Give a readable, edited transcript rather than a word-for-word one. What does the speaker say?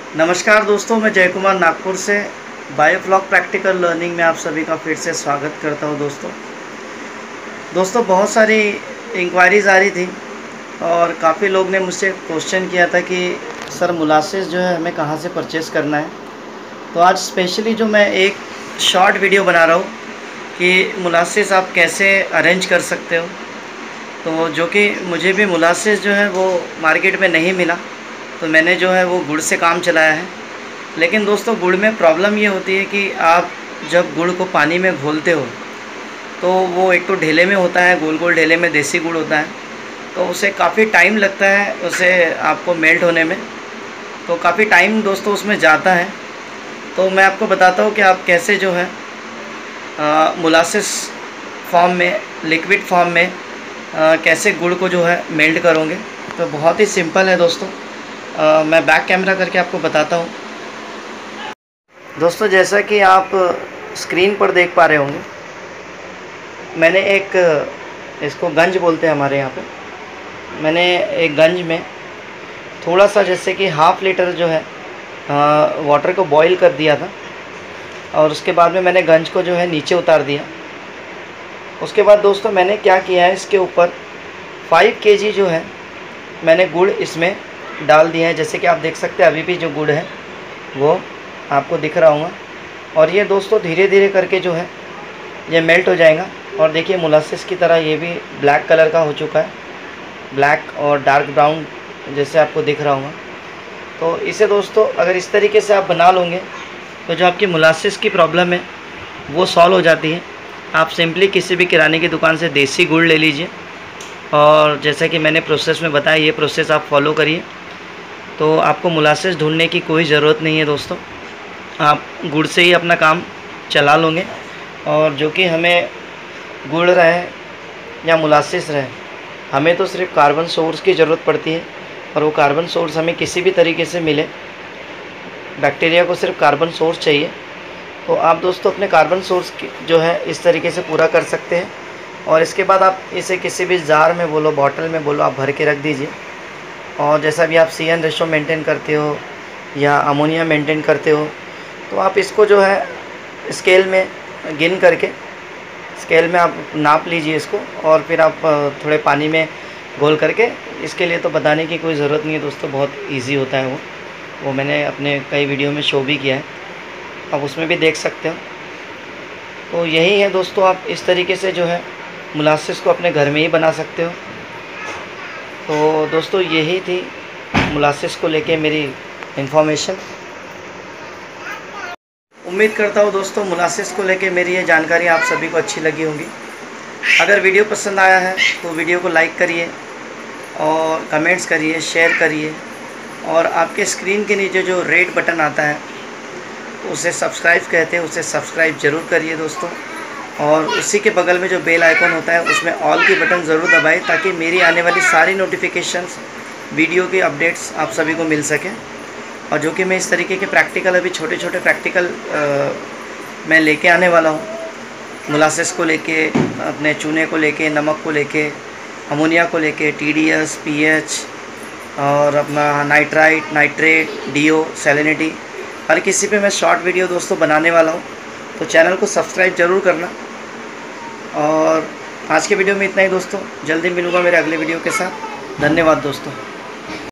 नमस्कार दोस्तों, मैं जय कुमार नागपुर से बायोफ्लॉक प्रैक्टिकल लर्निंग में आप सभी का फिर से स्वागत करता हूं। दोस्तों बहुत सारी इंक्वायरीज़ आ रही थी और काफ़ी लोग ने मुझसे क्वेश्चन किया था कि सर मोलासेस जो है हमें कहां से परचेज़ करना है। तो आज स्पेशली जो मैं एक शॉर्ट वीडियो बना रहा हूं कि मोलासेस आप कैसे अरेंज कर सकते हो। तो जो कि मुझे भी मोलासेस जो है वो मार्केट में नहीं मिला, तो मैंने जो है वो गुड़ से काम चलाया है। लेकिन दोस्तों गुड़ में प्रॉब्लम ये होती है कि आप जब गुड़ को पानी में घोलते हो तो वो एक तो ढेले में होता है, गोल गोल ढेले में देसी गुड़ होता है, तो उसे काफ़ी टाइम लगता है उसे आपको मेल्ट होने में। तो काफ़ी टाइम दोस्तों उसमें जाता है। तो मैं आपको बताता हूँ कि आप कैसे जो है मोलासेस फॉर्म में, लिक्विड फॉर्म में कैसे गुड़ को जो है मेल्ट करोगे। तो बहुत ही सिंपल है दोस्तों। मैं बैक कैमरा करके आपको बताता हूँ। दोस्तों जैसा कि आप स्क्रीन पर देख पा रहे होंगे, मैंने एक, इसको गंज बोलते हैं हमारे यहाँ पे, मैंने एक गंज में थोड़ा सा जैसे कि हाफ़ लीटर जो है वाटर को बॉईल कर दिया था और उसके बाद में मैंने गंज को जो है नीचे उतार दिया। उसके बाद दोस्तों मैंने क्या किया है, इसके ऊपर 5 kg जो है मैंने गुड़ इसमें डाल दिया है। जैसे कि आप देख सकते हैं अभी भी जो गुड़ है वो आपको दिख रहा होगा। और ये दोस्तों धीरे धीरे करके जो है ये मेल्ट हो जाएगा। और देखिए मोलासेस की तरह ये भी ब्लैक कलर का हो चुका है, ब्लैक और डार्क ब्राउन जैसे आपको दिख रहा होगा। तो इसे दोस्तों अगर इस तरीके से आप बना लोगे तो जो आपकी मोलासेस की प्रॉब्लम है वो सॉल्व हो जाती है। आप सिंपली किसी भी किराने की दुकान से देसी गुड़ ले लीजिए और जैसा कि मैंने प्रोसेस में बताया, ये प्रोसेस आप फॉलो करिए तो आपको मोलासेस ढूंढने की कोई ज़रूरत नहीं है दोस्तों। आप गुड़ से ही अपना काम चला लोगे। और जो कि हमें गुड़ रहे या मोलासेस रहे, हमें तो सिर्फ कार्बन सोर्स की ज़रूरत पड़ती है। और वो कार्बन सोर्स हमें किसी भी तरीके से मिले, बैक्टीरिया को सिर्फ कार्बन सोर्स चाहिए। तो आप दोस्तों अपने कार्बन सोर्स की जो है इस तरीके से पूरा कर सकते हैं। और इसके बाद आप इसे किसी भी जार में बोलो, बॉटल में बोलो, आप भर के रख दीजिए। और जैसा भी आप CN रेशो मेंटेन करते हो या अमोनिया मेंटेन करते हो, तो आप इसको जो है स्केल में गिन करके, स्केल में आप नाप लीजिए इसको और फिर आप थोड़े पानी में घोल करके, इसके लिए तो बताने की कोई ज़रूरत नहीं है दोस्तों, बहुत इजी होता है वो मैंने अपने कई वीडियो में शो भी किया है, आप उसमें भी देख सकते हो। तो यही है दोस्तों, आप इस तरीके से जो है मोलासेस को अपने घर में ही बना सकते हो। तो दोस्तों यही थी मोलासेस को लेके मेरी इन्फॉर्मेशन। उम्मीद करता हूँ दोस्तों मोलासेस को लेके मेरी ये जानकारी आप सभी को अच्छी लगी होगी। अगर वीडियो पसंद आया है तो वीडियो को लाइक करिए और कमेंट्स करिए, शेयर करिए। और आपके स्क्रीन के नीचे जो रेड बटन आता है उसे सब्सक्राइब कहते हैं, उसे सब्सक्राइब ज़रूर करिए दोस्तों। और उसी के बगल में जो बेल आइकॉन होता है उसमें ऑल की बटन ज़रूर दबाएं ताकि मेरी आने वाली सारी नोटिफिकेशंस, वीडियो के अपडेट्स आप सभी को मिल सकें। और जो कि मैं इस तरीके के प्रैक्टिकल, अभी छोटे छोटे प्रैक्टिकल मैं लेके आने वाला हूँ, मोलासेस को लेके, अपने चूने को लेके, नमक को लेके, अमोनिया को लेके, TDS, pH और अपना नाइट्राइट, नाइट्रेट, DO, सैलिनिटी, हर किसी पे मैं शॉर्ट वीडियो दोस्तों बनाने वाला हूँ। तो चैनल को सब्सक्राइब ज़रूर करना। और आज के वीडियो में इतना ही दोस्तों, जल्दी मिलूँगा मेरे अगले वीडियो के साथ। धन्यवाद दोस्तों।